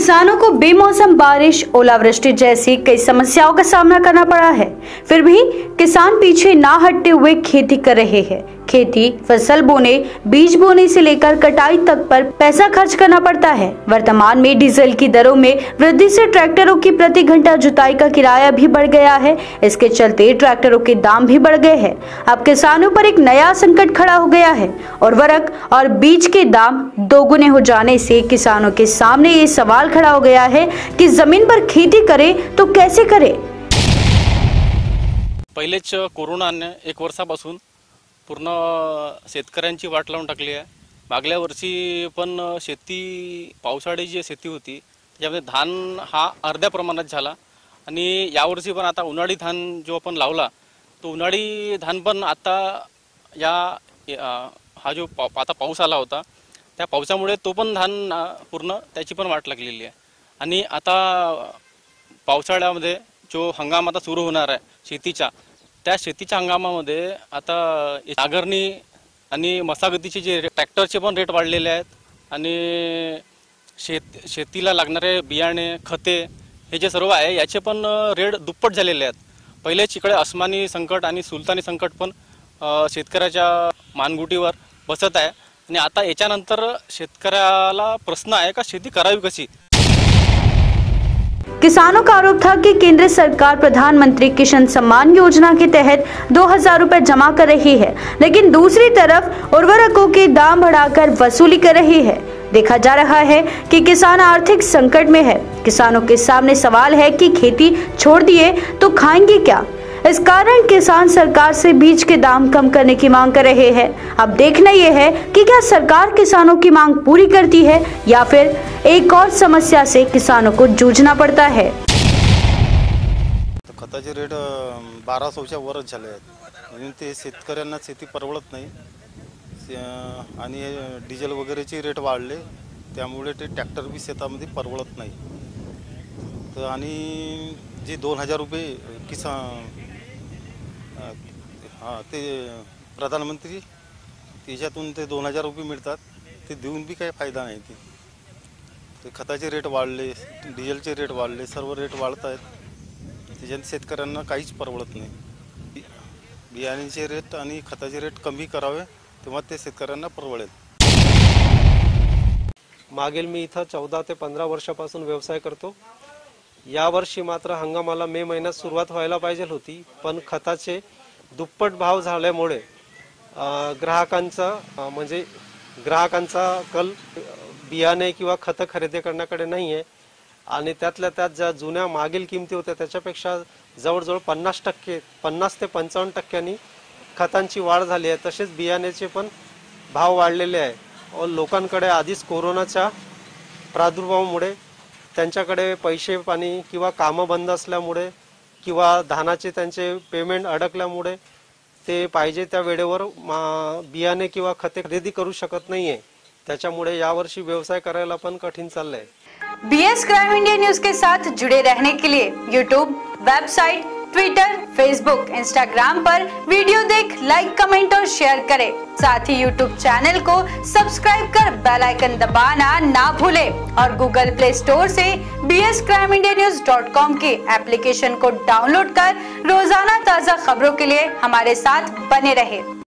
किसानों को बेमौसम बारिश, ओलावृष्टि जैसी कई समस्याओं का सामना करना पड़ा है। फिर भी किसान पीछे ना हटते हुए खेती कर रहे हैं। खेती, फसल बोने, बीज बोने से लेकर कटाई तक पर पैसा खर्च करना पड़ता है। वर्तमान में डीजल की दरों में वृद्धि से ट्रैक्टरों की प्रति घंटा जुताई का किराया भी बढ़ गया है। इसके चलते ट्रैक्टरों के दाम भी बढ़ गए हैं। अब किसानों पर एक नया संकट खड़ा हो गया है। उर्वरक और बीज के दाम दोगुने हो जाने से किसानों के सामने ये सवाल खड़ा हो गया है कि जमीन पर खेती करे तो कैसे करे। पहिलेच कोरोनाने एक वर्षापासून पूर्ण शेतकऱ्यांची वाट लावून टाकली आहे। मागल्या वर्षी पण शेती पावसाळी जी शेती होती त्यामध्ये धान हा अर्ध्या प्रमाणात झाला आणि यावर्षी पण आता उन्हाळी धान जो आपण लावला तो उन्हाळी धान पण आता हा जो आता पाऊस आला होता त्या पावसामुळे तो पण धान पूर्ण त्याची पण वाट लागलेली आहे। आणि आता पावसाळ्यामध्ये जो हंगाम आता सुरू होणार आहे शेतीचा, त्या शेतीच्या हंगामामध्ये आता नांगरणी आणि मशागतीचे जे ट्रॅक्टरचे पण रेट वाढलेले आहेत आणि शेतीला लागणारे बियाणे, खते हे जे सर्व आहे याचे पण रेट दुप्पट झालेले आहेत। पहिलेच इकडे अस्मानी संकट आणि सुलतानी संकट पण शेतकऱ्याच्या मानगुटीवर बसत आहे आणि आता याच्यानंतर शेतकऱ्याला प्रश्न आहे का शेती करावी कशी। किसानों का आरोप था कि केंद्र सरकार प्रधानमंत्री किसान सम्मान योजना के तहत 2000 रुपए जमा कर रही है, लेकिन दूसरी तरफ उर्वरकों के दाम बढ़ाकर वसूली कर रही है। देखा जा रहा है कि किसान आर्थिक संकट में है। किसानों के सामने सवाल है कि खेती छोड़ दिए तो खाएंगे क्या। इस कारण किसान सरकार से बीज के दाम कम करने की मांग कर रहे हैं। अब देखना यह है कि क्या सरकार किसानों की मांग पूरी करती है या फिर एक और समस्या से किसानों को जूझना पड़ता है। खताचे रेट 1200च्या वरच झाले आहेत आणि ते शेतकऱ्यांना शेती परवडत नाही आणि डिझेल वगैरेचे रेट वाढले त्यामुळे ते ट्रॅक्टर बी शेतामध्ये परवडत नाही। तर आणि जे 2000 रुपये किसान ते प्रधानमंत्री त्याच्यातून ते 2000 रुपये मिळतात ते देऊन बी काही फायदा नाही। ते खताचे रेट वाढले, डिझेलचे रेट वाढले, सर्व रेट वाढत आहेत त्याच्यात शेतकऱ्यांना काहीच परवडत नाही। बियाण्याचे रेट आणि खताचे रेट कमी करावे तेव्हा ते शेतकऱ्यांना परवडेल। मागील मी इथं 14 ते 15 वर्षापासून व्यवसाय करतो। यावर्षी मात्र हंगामाला मे महिन्यात सुरुवात व्हायला पाहिजे होती, पण खताचे दुप्पट भाव झाल्यामुळे ग्राहकांचा कल बियाणे किंवा खत खरेदी करण्याकडे नाही आहे आणि त्यातल्या त्यात ज्या जुन्या मागील किमती होत्या त्याच्यापेक्षा जवळजवळ 50 ते 55% खतांची वाढ झाली आहे। तसेच बियाण्याचे पण भाव वाढलेले आहे। लोकांकडे आधीच कोरोनाच्या प्रादुर्भावामुळे त्यांच्याकडे पैसे पाणी किंवा कामं बंद असल्यामुळे किंवा धानाचे त्यांचे पेमेंट अडकल्यामुळे ते पाहिजे त्या वेळेवर बियाणे किंवा खते खरेदी करू शकत नाहीये। त्याच्यामुळे यावर्षी व्यवसाय करायला पण कठीण चाललंय। बीएस क्राइम इंडिया न्यूज के साथ जुड़े रहने के लिए YouTube, website, Twitter, Facebook, Instagram पर वीडियो देख लाइक, कमेंट और शेयर करें। साथ ही यूट्यूब चैनल को सब्सक्राइब कर बेल आइकन दबाना ना भूलें और गूगल प्ले स्टोर से bscrimindianews.com के एप्लीकेशन को डाउनलोड कर रोजाना ताज़ा खबरों के लिए हमारे साथ बने रहें।